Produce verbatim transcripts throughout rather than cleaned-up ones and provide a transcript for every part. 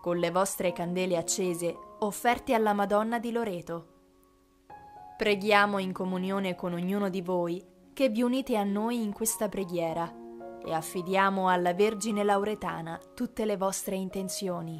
con le vostre candele accese offerte alla Madonna di Loreto. Preghiamo in comunione con ognuno di voi che vi unite a noi in questa preghiera e affidiamo alla Vergine Lauretana tutte le vostre intenzioni.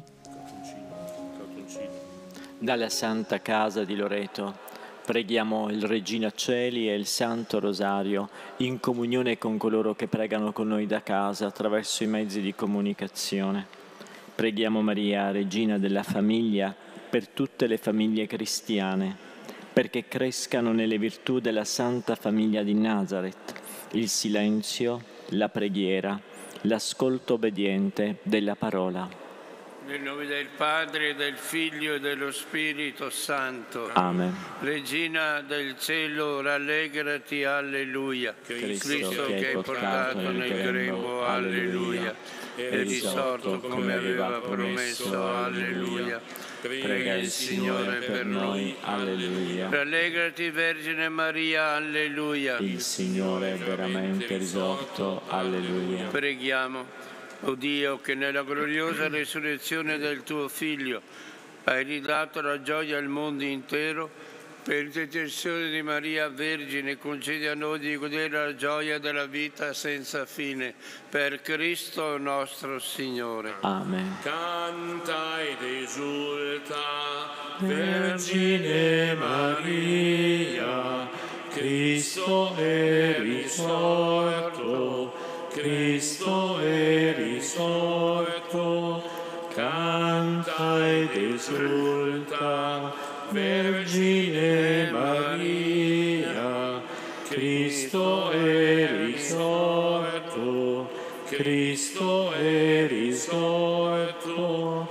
Dalla Santa Casa di Loreto preghiamo il Regina Caeli e il Santo Rosario in comunione con coloro che pregano con noi da casa attraverso i mezzi di comunicazione. Preghiamo Maria, Regina della Famiglia, per tutte le famiglie cristiane, perché crescano nelle virtù della Santa Famiglia di Nazareth, il silenzio, la preghiera, l'ascolto obbediente della parola. Nel nome del Padre, del Figlio e dello Spirito Santo. Amen. Regina del cielo, rallegrati, alleluia. Cristo, Cristo che hai portato nel grembo, alleluia. E risorto come aveva promesso, alleluia. Prega il Signore per noi, alleluia. Rallegrati, Vergine Maria, alleluia. Il Signore è veramente risorto, alleluia. Preghiamo. O Dio, che nella gloriosa resurrezione del tuo Figlio hai ridato la gioia al mondo intero, per intercessione di Maria Vergine concedi a noi di godere la gioia della vita senza fine. Per Cristo nostro Signore. Amen. Canta ed esulta, Vergine Maria, Cristo è risorto, Cristo è risorto. Canta ed esulta, Vergine Maria, Cristo è risorto, Cristo è risorto,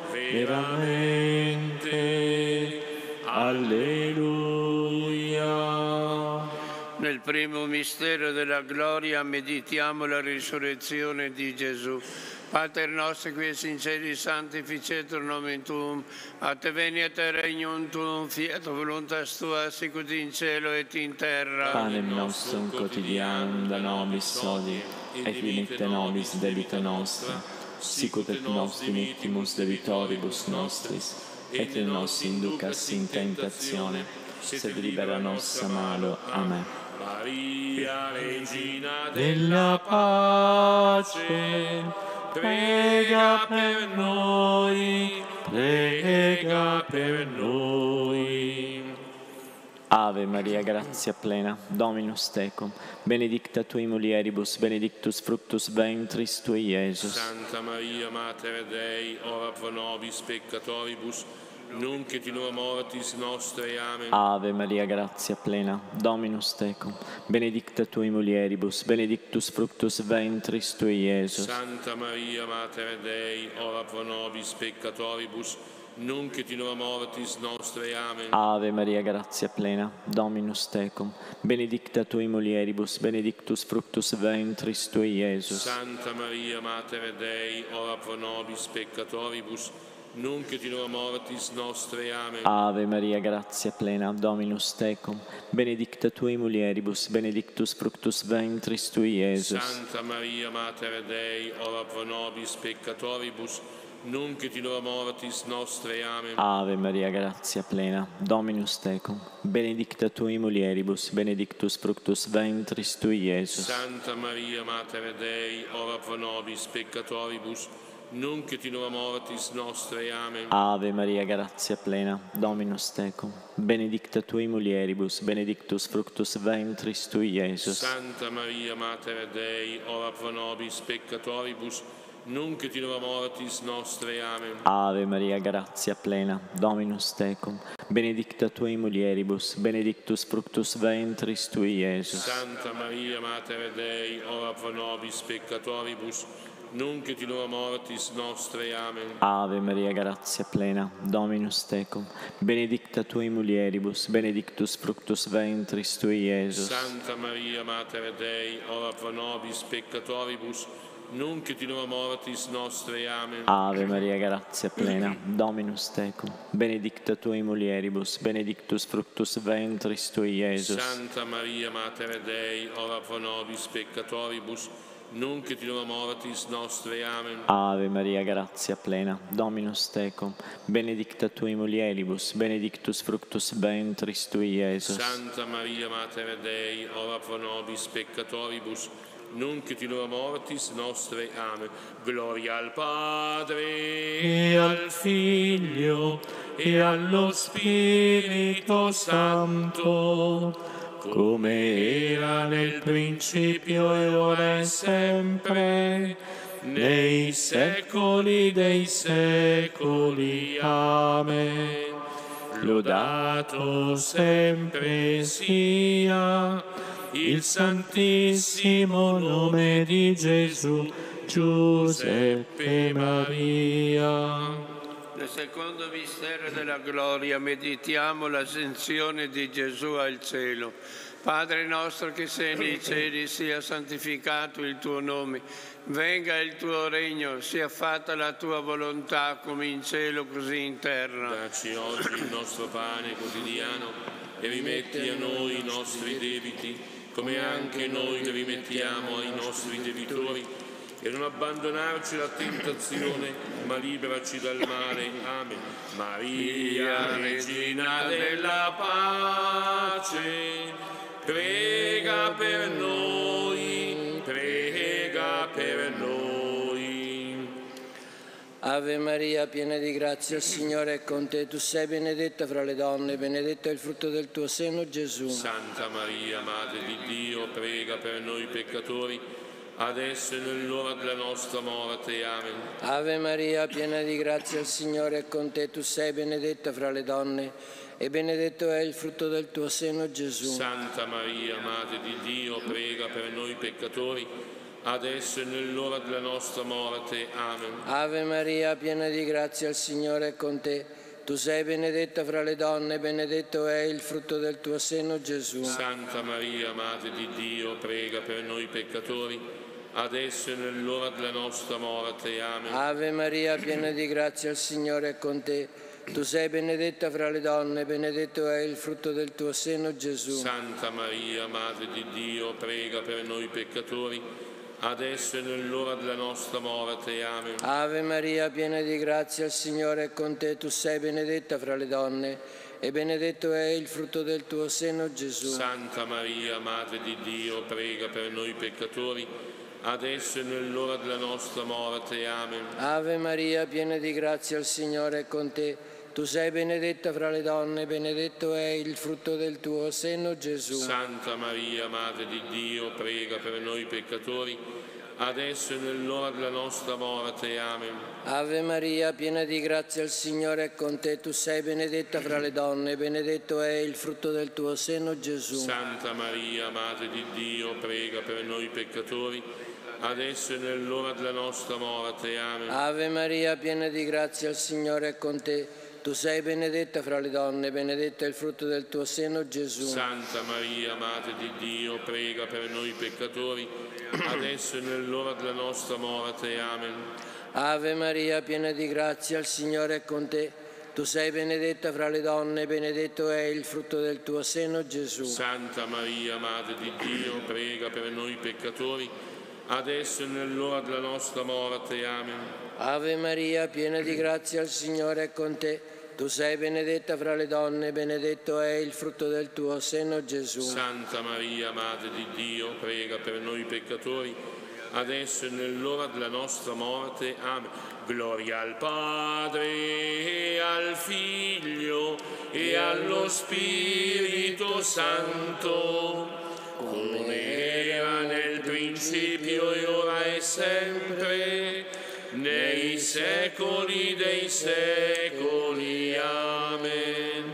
veramente. Alleluia. Nel primo mistero della gloria meditiamo la risurrezione di Gesù. Pater nostro qui es in cieli, sanctificetur nomen tuum, a te veniet regnum tuum, fiat voluntas tua, sicut in cielo et in terra. Panem nostrum quotidianum da nobis hodie, et dimitte nobis debita nostra, sicut et nos dimittimus debitoribus nostris, et ne nos inducas in tentazione, sed libera nos a malo. Amen. Maria, Regina della pace, prega per noi, prega per noi. Ave Maria, grazia plena, Dominus tecum, benedicta tui mulieribus, benedictus fructus ventris tui, Iesus. Santa Maria, Mater Dei, ora pro nobis peccatoribus, nunc et in hora mortis nostre. Amen. Ave Maria, grazia plena, Dominus tecum, benedicta tui mulieribus, benedictus fructus ventris tui, Iesus. Santa Maria, Mater Dei, ora pro nobis peccatoribus, nunc et in hora mortis nostre. Amen. Ave Maria, grazia plena, Dominus tecum, benedicta tui mulieribus, benedictus fructus ventris tui, Iesus. Santa Maria, Mater Dei, ora pro nobis peccatoribus, nunc et in hora mortis nostre. Amen. Ave Maria, grazia plena, Dominus tecum, benedicta tui mulieribus, benedictus fructus ventris tui, Iesus. Santa Maria, Mater Dei, ora pro nobis peccatoribus, nunc et in hora mortis nostre. Amen. Ave Maria, grazia plena, Dominus tecum, benedicta tui mulieribus, benedictus fructus ventris tui, Iesus. Santa Maria, Mater Dei, ora pro nobis peccatoribus, nunc et in hora mortis nostre. Amen. Ave Maria, grazia plena, Dominus tecum, benedicta tui mulieribus, benedictus fructus ventris tui, Iesus. Santa Maria, Mater Dei, ora pro nobis peccatoribus, nunc et in hora mortis nostre. Amen. Ave Maria, grazia plena, Dominus tecum, benedicta tui mulieribus, benedictus fructus ventris tui, Iesus. Santa Maria, Mater Dei, ora pro nobis peccatoribus, nunc et in hora mortis nostre. Amen. Ave Maria, grazia plena, Dominus tecum, benedicta tui mulieribus, benedictus fructus ventris tui, Iesus. Santa Maria, Mater Dei, ora pro nobis peccatoribus, nunc et in hora mortis nostre. Amen. Ave Maria, grazia plena, Dominus tecum, benedicta tui mulieribus, benedictus fructus ventris tui, Iesus. Santa Maria, Mater Dei, ora pro nobis peccatoribus, nunc et in hora mortis nostre. Amen. Ave Maria, grazia plena, Dominus tecum, benedicta tui mulieribus, benedictus fructus ventris tui, Iesus. Santa Maria, Mater Dei, ora pro nobis peccatoribus, nunc et in hora mortis nostre. Amen. Gloria al Padre, E al Figlio, e allo Spirito Santo, come era nel principio, e ora e sempre, nei secoli dei secoli. Amen. Lodato sempre sia il santissimo nome di Gesù, Giuseppe Maria. Nel secondo mistero della gloria meditiamo l'ascensione di Gesù al cielo. Padre nostro che sei nei cieli, sia santificato il tuo nome. Venga il tuo regno, sia fatta la tua volontà come in cielo così in terra. Dacci oggi il nostro pane quotidiano e rimetti a noi i nostri debiti, come anche noi li rimettiamo ai nostri debitori. E non abbandonarci alla tentazione, ma liberaci dal male. Amen. Maria, Regina della pace, prega per noi, prega per noi. Ave Maria, piena di grazia, il Signore è con te. Tu sei benedetta fra le donne, benedetto è il frutto del tuo seno, Gesù. Santa Maria, Madre di Dio, prega per noi peccatori, adesso e nell'ora della nostra morte. Amen. Ave Maria, piena di grazia, il Signore è con te. Tu sei benedetta fra le donne e benedetto è il frutto del tuo seno, Gesù. Santa Maria, Madre di Dio, prega per noi peccatori, adesso e nell'ora della nostra morte. Amen. Ave Maria, piena di grazia, il Signore è con te. Tu sei benedetta fra le donne, benedetto è il frutto del tuo seno, Gesù. Santa Maria, Madre di Dio, prega per noi peccatori, adesso e nell'ora della nostra morte. Amen. Ave Maria, piena di grazia, il Signore è con te. Tu sei benedetta fra le donne, benedetto è il frutto del tuo seno, Gesù. Santa Maria, Madre di Dio, prega per noi peccatori, adesso e nell'ora della nostra morte. Amen. Ave Maria, piena di grazia, il Signore è con te. Tu sei benedetta fra le donne e benedetto è il frutto del tuo seno, Gesù. Santa Maria, Madre di Dio, prega per noi peccatori, adesso e nell'ora della nostra morte. Amen. Ave Maria, piena di grazia, il Signore è con te. Tu sei benedetta fra le donne, benedetto è il frutto del tuo seno, Gesù. Santa Maria, Madre di Dio, prega per noi peccatori, adesso e nell'ora della nostra morte. Amen. Ave Maria, piena di grazia, il Signore è con te. Tu sei benedetta fra le donne, benedetto è il frutto del tuo seno, Gesù. Santa Maria, Madre di Dio, prega per noi peccatori, adesso e nell'ora della nostra morte. Amen. Ave Maria, piena di grazia, il Signore è con te. Tu sei benedetta fra le donne, benedetto è il frutto del tuo seno, Gesù. Santa Maria, Madre di Dio, prega per noi peccatori, adesso e nell'ora della nostra morte. Amen. Ave Maria, piena di grazia, il Signore è con te. Tu sei benedetta fra le donne, benedetto è il frutto del tuo seno, Gesù. Santa Maria, Madre di Dio, prega per noi peccatori, adesso e nell'ora della nostra morte. Amen. Ave Maria, piena di grazia, il Signore è con te. Tu sei benedetta fra le donne, benedetto è il frutto del tuo seno, Gesù. Santa Maria, Madre di Dio, prega per noi peccatori, adesso e nell'ora della nostra morte. Amen. Gloria al Padre, e al Figlio, e allo Spirito Santo, come era nel principio, e ora e sempre, nei secoli dei secoli. Amen.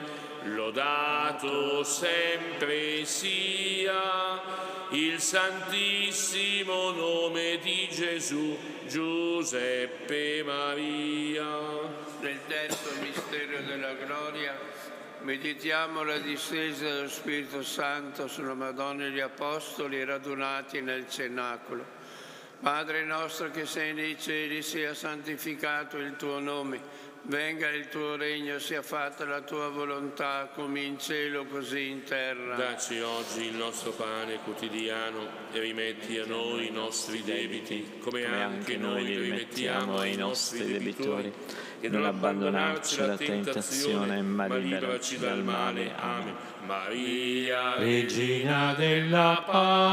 Lodato sempre sia il santissimo nome di Gesù, Giuseppe Maria. Nel terzo mistero della gloria meditiamo la discesa dello Spirito Santo sulla Madonna e gli Apostoli radunati nel cenacolo. Padre nostro che sei nei cieli, sia santificato il tuo nome. Venga il tuo regno, sia fatta la tua volontà, come in cielo così in terra. Dacci oggi il nostro pane quotidiano e rimetti a noi i nostri debiti, come anche noi li rimettiamo ai nostri debitori, e non abbandonarci alla tentazione, ma liberaci dal male. Amen. Maria, Regina della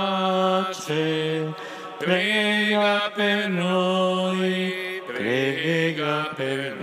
pace, prega per noi, prega per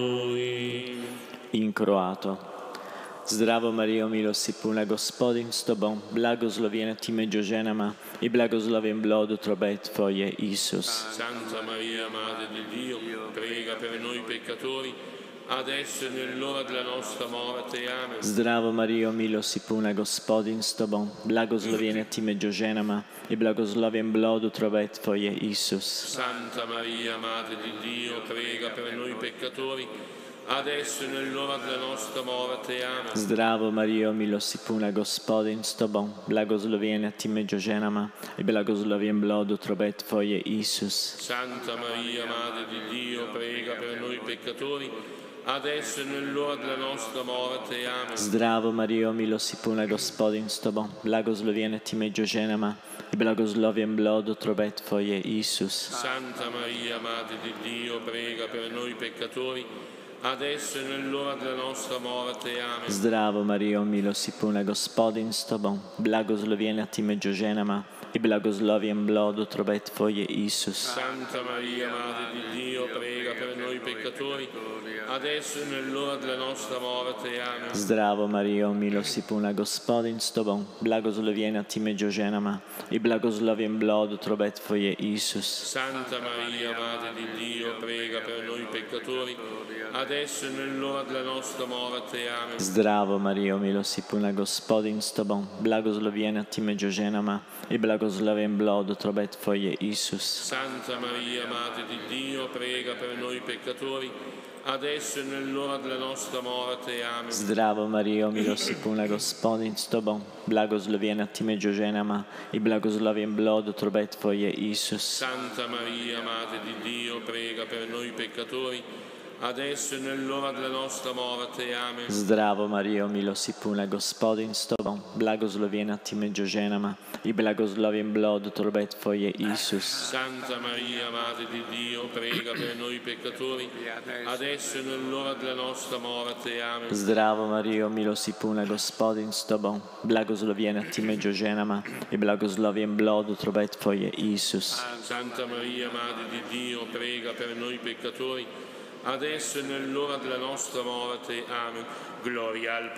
noi. In croato. Zdravo Mario, milosti puna, Gospodin s tobom, blagoslovljena ti među ženama i blagosloven plod trobet tvoje, Isus. Santa Maria, Madre di Dio, prega per noi peccatori, adesso e nell'ora della nostra morte. Amen. Zdravo Mario, milosti puna, Gospodin s tobom, blagoslovljena ti među ženama i blagosloven plod trobet tvoje, Isus. Santa Maria, Madre di Dio, prega per noi peccatori, adesso e nell'ora della nostra morte. Amen. Zdravo Mario, milosti puna, Gospodin s tobom, blagoslovljena ti među ženama i blagosloven plod trobet tvoje, Isus. Santa Maria, Madre di Dio, prega per noi peccatori, adesso e nell'ora della nostra morte. Amen. Zdravo Mario, milosti puna, Gospodin s tobom, blagoslovljena ti među ženama i blagosloven plod trobet tvoje, Isus. Santa Maria, Madre di Dio, prega per noi peccatori, adesso e nell'ora della nostra morte. Amen. Zdravo Mario, milosti puna, Gospodin s tobom, blagoslovljena ti među ženama i blagosloven plod trobet tvoje, Isus. Santa Maria, Madre di Dio, prega per noi peccatori, adesso e nell'ora della nostra morte. Amen. Zdravo Mario, milosti puna, Gospodin s tobom, blagoslovljena ti među ženama i blagosloven plod trobet tvoje, Isus. Santa Maria, Madre di Dio, prega per noi peccatori, adesso e nell'ora della nostra morte. Amen. Zdravo Mario, milosti puna, Gospodin s tobom, blagoslovljena ti među ženama i blagosloven plod trobet tvoje, Isus. Santa Maria, Madre di Dio, prega per noi peccatori, adesso e nell'ora della nostra morte. Amen. Zdravo Mario, milosti puna, Gospodin s tobom, blagoslovljena ti među ženama i blagosloven plod trobet tvoje, Isus. Santa Maria, Madre di Dio, prega per noi peccatori, adesso e nell'ora della nostra morte. Amen. Zdravo Mario, milosti puna, Gospodin s tobom, blagoslovljena ti među ženama i blagosloven plod trobet tvoje, Isus. Santa Maria, Madre di Dio, prega per noi peccatori, adesso e nell'ora della nostra morte. Amen. Zdravo Mario, milosti puna, Gospodin s tobom, blagoslovljena ti među ženama i blagosloven plod trobet tvoje, Isus. Santa Maria, Madre di Dio, prega per noi peccatori, adesso e nell'ora della nostra morte. Amen. Gloria al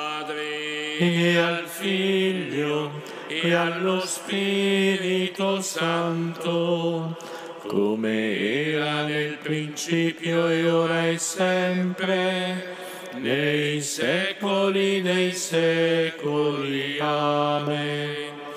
Padre e al Figlio e allo Spirito Santo, come era nel principio e ora e sempre, nei secoli dei secoli. Amen.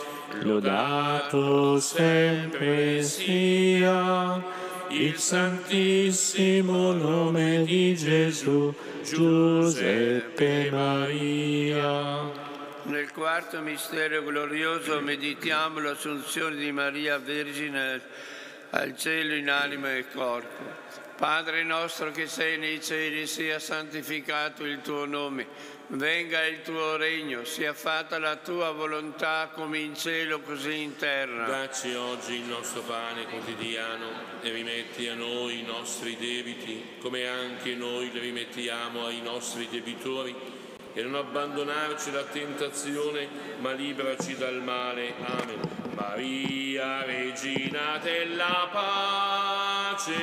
Lodato sempre sia il santissimo nome di Gesù, Giuseppe Maria. Nel quarto mistero glorioso meditiamo l'assunzione di Maria Vergine al cielo in anima e corpo. Padre nostro che sei nei cieli, sia santificato il tuo nome. Venga il tuo regno, sia fatta la tua volontà come in cielo così in terra. Dacci oggi il nostro pane quotidiano e rimetti a noi i nostri debiti, come anche noi li rimettiamo ai nostri debitori, e non abbandonarci alla tentazione, ma liberaci dal male. Amen. Maria, Regina della pace,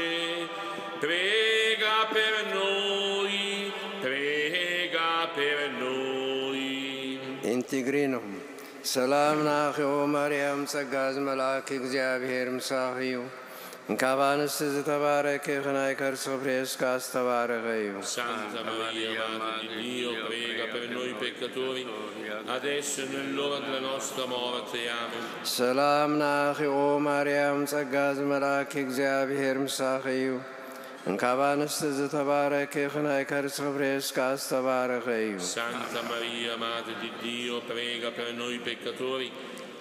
prega per noi, prega per noi. Integrinum. Salam nacho Mariam sagaz malak እግዚአብሔር ምሳኺዩ እንካባንስ ዝተባረከ ይኹናይ ከርሶ ፕሬስካስ ተባረኸዩ። Santa Maria, Madre di Dio, prega per noi peccatori, adesso e nell'ora della nostra morte. Amen. ሰላም ናኺኦ ማርያም ጸጋዝ መልአክ እግዚአብሔር ምሳኺዩ እንካባንስ ዝተባረከ ይኹናይ ከርሶ ፕሬስካስ ተባረኸዩ። Santa Maria, Madre di Dio, prega per noi peccatori,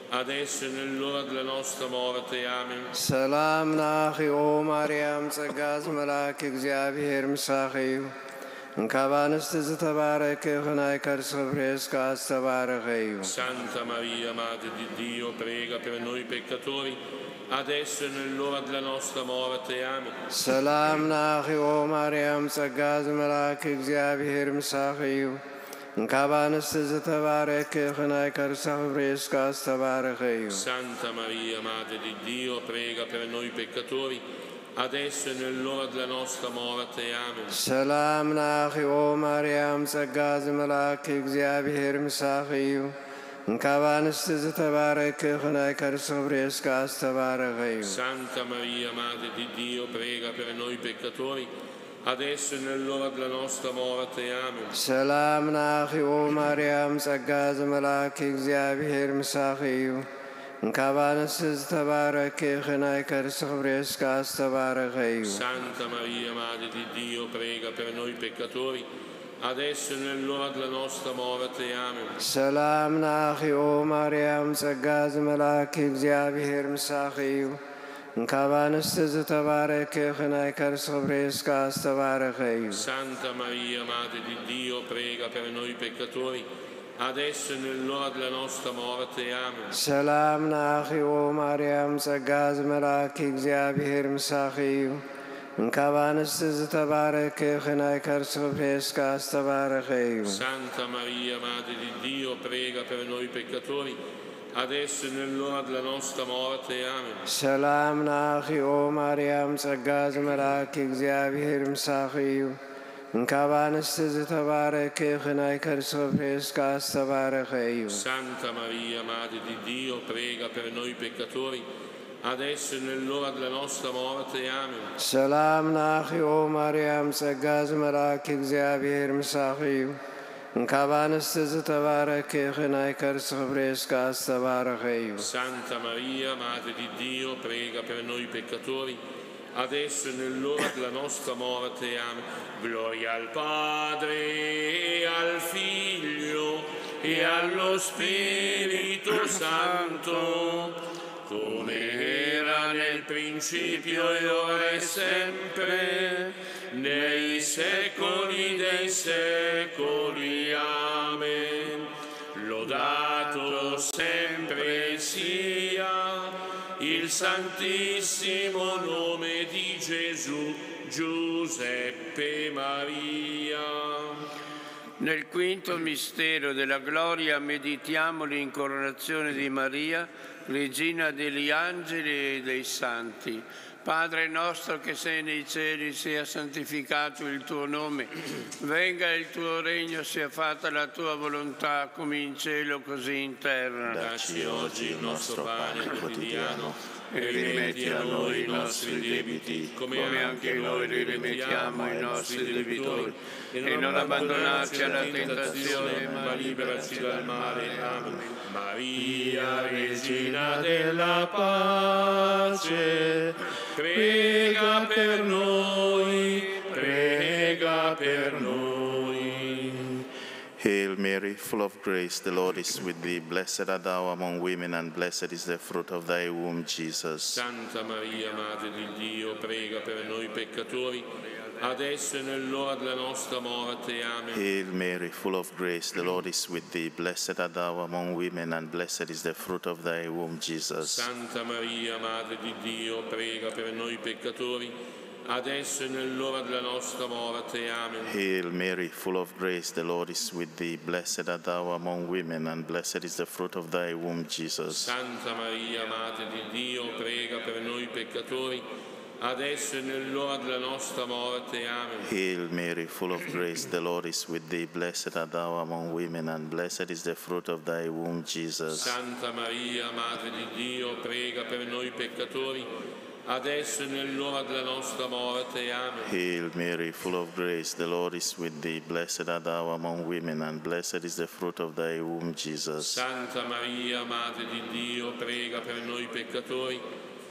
adesso e nell'ora della nostra morte. Amen. Salam nachi o Mariam ጸጋስ መልአክ እግዚአብሔር ምሳኺዩ እንካባንስት ዝተባረከ ሆናይ ከርስ ፍሬስ ካስተባረኸዩ Santa Maria, Madre di Dio, prega per noi peccatori, adesso e nell'ora della nostra morte. Amen. ሰላም ናኺ ኦ ማርያም ጸጋስ መልአክ እግዚአብሔር ምሳኺዩ እንካባንስት ዝተባረከ ሆናይ ከርስ ፍሬስ ካስተባረኸዩ Santa Maria, Madre di Dio, prega per noi peccatori, adesso e nell'ora della nostra morte. Amen. ሰላም ናኺ ኦ ማርያም ጸጋስ መልአክ እግዚአብሔር ምሳኺዩ እንካባንስት ዝተባረከ ሆናይ ከርስ ፍሬስ ካስተባረኸዩ Santa Maria, Madre di Dio, prega per noi peccatori, adesso e nell'ora della nostra morte. Amen. ሰላም ናኺ ኦ ማርያም ጸጋስ መልአክ እግዚአብሔር ምሳኺዩ እንካባንስት ዝተባረከ ሆናይ ከርስ ፍሬስ ካስተባረኸዩ Santa Maria, Madre di Dio, prega per noi peccatori, adesso e nell'ora della nostra morte. Amen. ሰላም ናኺ ኦ ማርያም ጸጋስ መልአክ እግዚአብሔር ምሳኺዩ እንካባንስት ዝተባረከ ሆናይ ከርስ ፍሬስ ካስተባረኸዩ Santa Maria, Madre di Dio, prega per noi peccatori, adesso e nell'ora della nostra morte. Amen. ሰላም ናኺ ኦ ማርያም ጸጋስ መልአክ እግዚአብሔር ምሳኺዩ እንካባንስት ዝተባረከ ሆናይ ከርስ ፍሬስ ካስተባረኸዩ Santa Maria, Madre di Dio, prega per noi peccatori, adesso e nell'ora della nostra morte. Amen. ሰላም ናኺ ኦ ማርያም ጸጋስ መልአክ እግዚአብሔር ምሳኺዩ እንካባንስት ዝተባረከ ሆናይ ከርስ ፍሬስ ካስተባረኸዩ Santa Maria, Madre di Dio, prega per noi peccatori, adesso e nell'ora della nostra morte. Amen. ሰላም ናኺ ኦ ማርያም ጸጋስ መልአክ እግዚአብሔር ምሳኺዩ እንካባንስት ዝተባረከ ሆናይ ከርስ ፍሬስ ካስተባረኸዩ Santa Maria, Madre di Dio, prega per noi peccatori, adesso e nell'ora della nostra morte. Amen. Gloria al Padre, e al Figlio, e allo Spirito Santo, come era nel principio e ora e sempre, nei secoli dei secoli. Amen. Lodato sempre sia il santissimo nome di Gesù, Giuseppe Maria. Nel quinto mistero della gloria meditiamo l'incoronazione di Maria, Regina degli angeli e dei santi. Padre nostro che sei nei cieli, sia santificato il tuo nome, venga il tuo regno, sia fatta la tua volontà come in cielo così in terra. Dacci oggi il nostro pane quotidiano e rimetti a noi i nostri debiti, come anche noi li rimettiamo ai nostri debitori, e non abbandonarci alla tentazione, ma liberaci dal male. Amen. Maria, Regina della pace, prega per noi, prega per noi. Hail Mary, full of grace, the Lord is with thee. Blessed art thou among women, and blessed is the fruit of thy womb, Jesus. Santa Maria, Madre di Dio, prega per noi peccatori, adesso e nell'ora della nostra morte. Amen. Hail Mary, full of grace, the Lord is with thee. Blessed art thou among women, and blessed is the fruit of thy womb, Jesus. Santa Maria, Madre di Dio, prega per noi peccatori, adesso e nell'ora della nostra morte. Amen. Hail Mary, full of grace, the Lord is with thee. Blessed art thou among women, and blessed is the fruit of thy womb, Jesus. Santa Maria, Madre di Dio, prega per noi peccatori, adesso e nell'ora della nostra morte. Amen. Hail Mary, full of grace, the Lord is with thee. Blessed art thou among women, and blessed is the fruit of thy womb, Jesus. Santa Maria, Madre di Dio, prega per noi peccatori, adesso e nell'ora della nostra morte. Amen. Hail Mary, full of grace, the Lord is with thee. Blessed art thou among women, and blessed is the fruit of thy womb, Jesus. Santa Maria, Madre di Dio, prega per noi peccatori,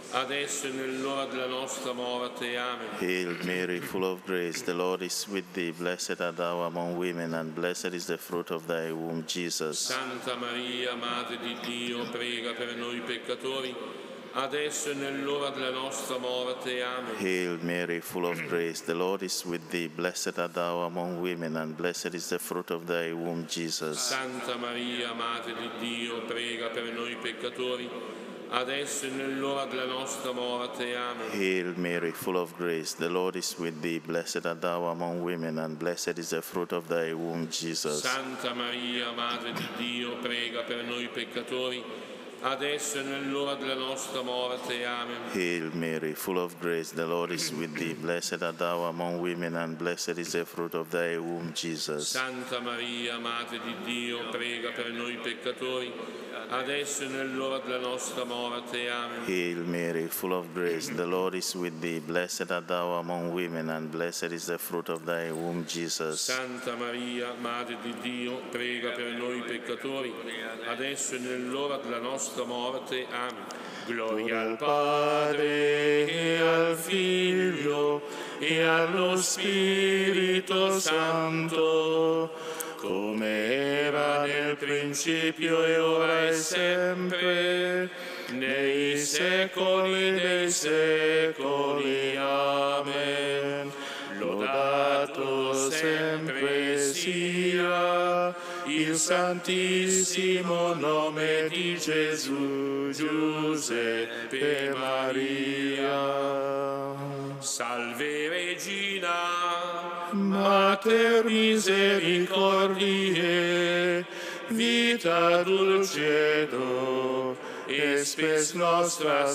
adesso e nell'ora della nostra morte. Amen. Hail Mary, full of grace, the Lord is with thee. Blessed art thou among women, and blessed is the fruit of thy womb, Jesus. Santa Maria, Madre di Dio, prega per noi peccatori, adesso e nell'ora della nostra morte. Amen. Hail Mary, full of grace, the Lord is with thee. Blessed art thou among women, and blessed is the fruit of thy womb, Jesus. Santa Maria, Madre di Dio, prega per noi peccatori, adesso e nell'ora della nostra morte. Amen. Hail Mary, full of grace, the Lord is with thee. Blessed art thou among women, and blessed is the fruit of thy womb, Jesus. Santa Maria, Madre di Dio, prega per noi peccatori, adesso e nell'ora della nostra morte. Amen. Hail Mary, full of grace, the Lord is with thee. Blessed art thou among women, and blessed is the fruit of thy womb, Jesus. Santa Maria, Madre di Dio, prega per noi peccatori, adesso e nell'ora della nostra morte. Amen. Hail Mary, full of grace, the Lord is with thee. Blessed art thou among women, and blessed is the fruit of thy womb, Jesus. Santa Maria, Madre di Dio, prega per noi peccatori, adesso e nell'ora della nostra morte. Amen. Gloria al Padre e al Figlio e allo Spirito Santo, come era nel principio e ora e sempre, nei secoli dei secoli. Amen. Lodato sempre sia il santissimo nome di Gesù, Giuseppe Maria. Salve Regina, Mater misericordiae, vita dulcedo, e spes nostra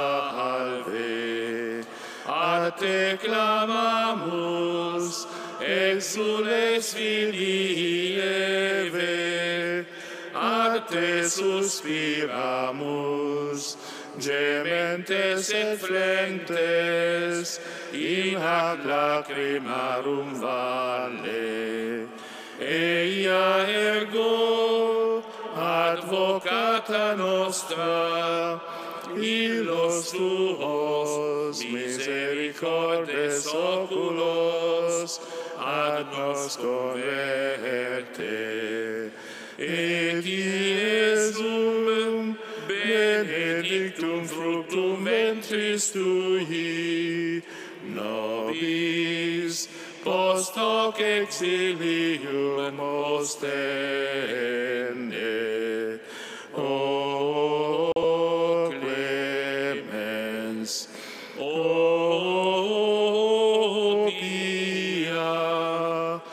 salve. A te clamamus, exules filii Eve, a te suspiramus, gementes et flentes, in hac lacrimarum valle. Eia ergo, advocata nostra, illos tuos misericordes oculos ad nos converte. Et Iesum benedictum fructum ventris tui, nobis post hoc exilium ostende. O clemens, o pia,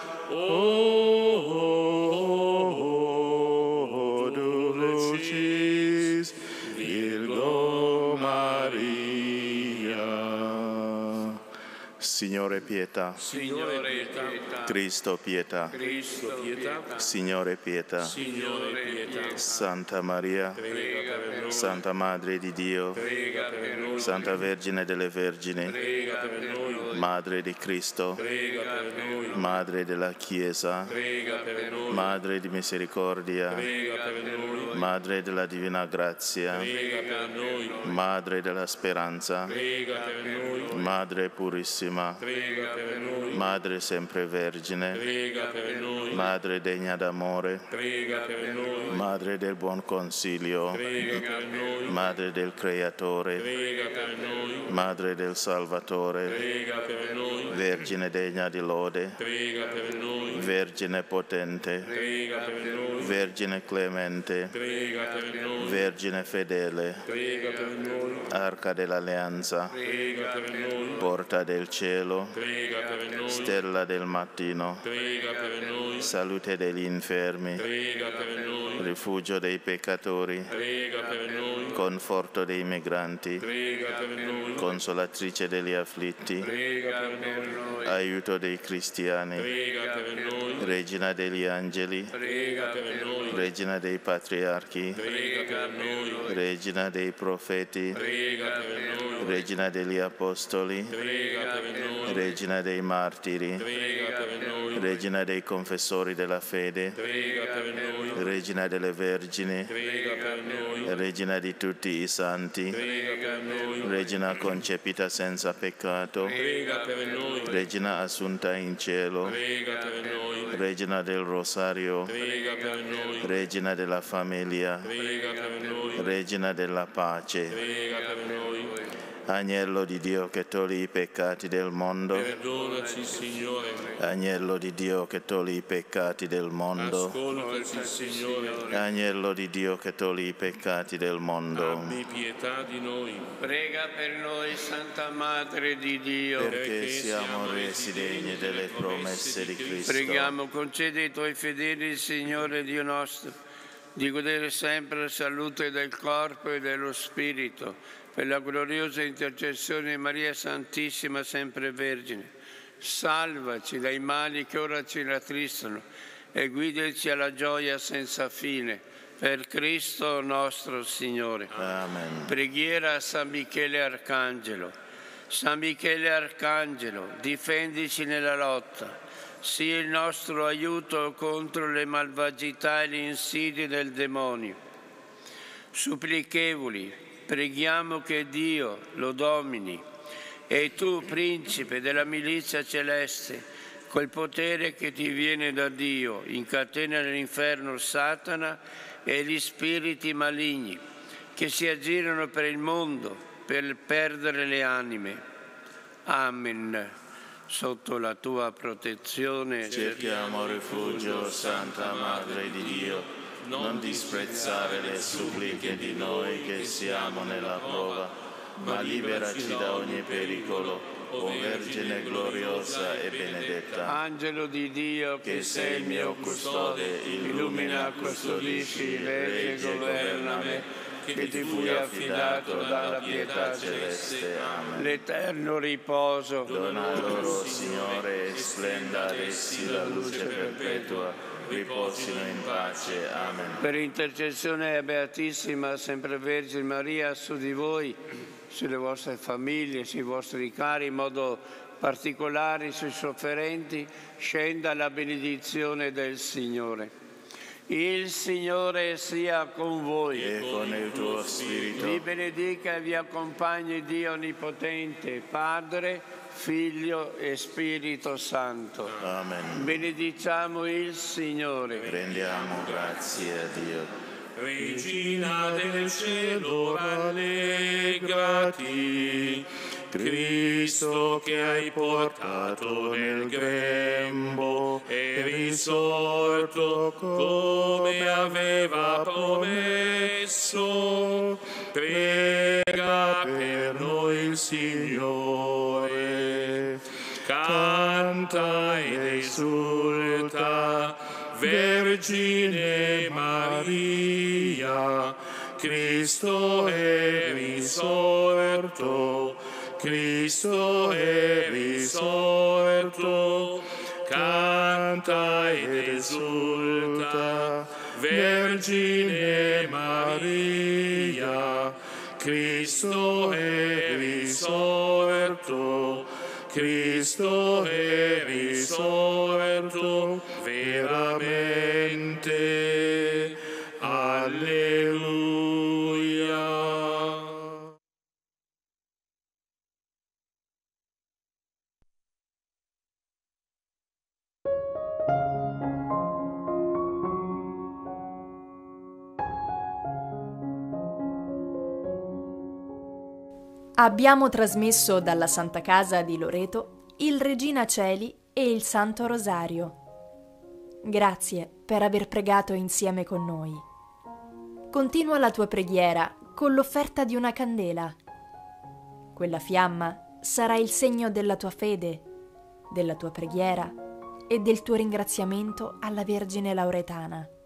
o dulcis Virgo Maria. Signore pietà. Signore pietà. Cristo pietà. Cristo pietà. Signore pietà. Signore pietà. Santa Maria, Prega per noi. Santa Madre di Dio, Prega per noi. Santa Vergine delle Vergini, Prega per noi. Madre di Cristo, Prega per noi. Madre della Chiesa, Prega per noi. Madre di misericordia, Prega per noi. Madre della divina grazia, Prega per noi. Madre della speranza, Prega per noi. Madre purissima, Prega per noi. Madre sempre vergine, Prega per noi. Madre degna d'amore, Prega per noi. Madre del buon consiglio, Prega per noi. Madre del Creatore, Prega per noi. Madre del Salvatore, Prega per noi. Vergine degna di lode, Prega per noi. Vergine potente, Prega per noi. Vergine clemente, Prega per noi. Vergine fedele, Prega per noi. Arca dell'Alleanza, Prega per noi. Porta del cielo, Prega per noi. Stella del mattino, Prega per noi. salute degli infermi, Prega per noi. rifugio dei peccatori, Prega per noi. conforto dei migranti, Prega per noi. consolatrice degli afflitti, Prega per noi. aiuto dei cristiani, Prega per noi. Regina degli angeli, Prega per noi. Regina dei patriarchi, Prega per noi. Regina dei profeti, Prega per noi. Regina degli apostoli, Prega per noi. Regina dei martiri, Prega per noi. Regina dei confessori della fede, Prega per noi. Regina delle vergini, Prega per noi. Regina di tutti i santi, prega per noi. Regina concepita senza peccato, Prega per noi. Regina assunta in cielo, Prega per noi. Regina del Rosario, Prega per noi. Regina della famiglia, Prega per noi. Regina della pace, Prega per noi. Agnello di Dio che togli i peccati del mondo, Perdonaci, Signore. Agnello di Dio che togli i peccati del mondo, Ascoltaci, Signore. Agnello di Dio che togli i peccati del mondo, Abbi pietà di noi. Prega per noi, Santa Madre di Dio. perché siamo resi degni delle promesse di Cristo. Preghiamo, concedi ai tuoi fedeli, Signore Dio nostro, di godere sempre la salute del corpo e dello spirito, per la gloriosa intercessione di Maria Santissima, sempre Vergine. Salvaci dai mali che ora ci rattristano e guidaci alla gioia senza fine. Per Cristo nostro Signore. Amen. Preghiera a San Michele Arcangelo. San Michele Arcangelo, difendici nella lotta. Sii il nostro aiuto contro le malvagità e le insidie del demonio. Supplichevoli, preghiamo che Dio lo domini e tu, principe della milizia celeste, col potere che ti viene da Dio, incatena nell'inferno Satana e gli spiriti maligni che si aggirano per il mondo per perdere le anime. Amen. Sotto la tua protezione Cerchiamo rifugio, Santa Madre di Dio. Non disprezzare le suppliche di noi che siamo nella prova, ma liberaci da ogni pericolo, o Vergine gloriosa e benedetta. Angelo di Dio, Che sei il mio custode, illumina, custodisci, regge e governa me, che ti fui affidato dalla pietà celeste. Amen. l'eterno riposo. Dona loro, Signore, e splenda ad essi la luce perpetua. Riposino in pace. Amen. Per intercessione a Beatissima Sempre Vergine Maria, su di voi, sulle vostre famiglie, sui vostri cari, in modo particolare sui sofferenti, scenda la benedizione del Signore. Il Signore sia con voi. E con il tuo spirito. Vi benedica e vi accompagni Dio Onnipotente, Padre, Figlio e Spirito Santo. Amen. Benediciamo il Signore. Rendiamo grazie a Dio. Regina del cielo, rallegrati, Cristo che hai portato nel grembo è risorto come aveva promesso. Prega per noi il Signore. Canta ed esulta, Vergine Maria, Cristo è risorto, Cristo è risorto. Canta ed esulta, Vergine Maria, Cristo è risorto, Cristo è risorto veramente. Alleluia. Abbiamo trasmesso dalla Santa Casa di Loreto il Regina Caeli e il Santo Rosario. Grazie per aver pregato insieme con noi. Continua la tua preghiera con l'offerta di una candela. Quella fiamma sarà il segno della tua fede, della tua preghiera e del tuo ringraziamento alla Vergine Lauretana.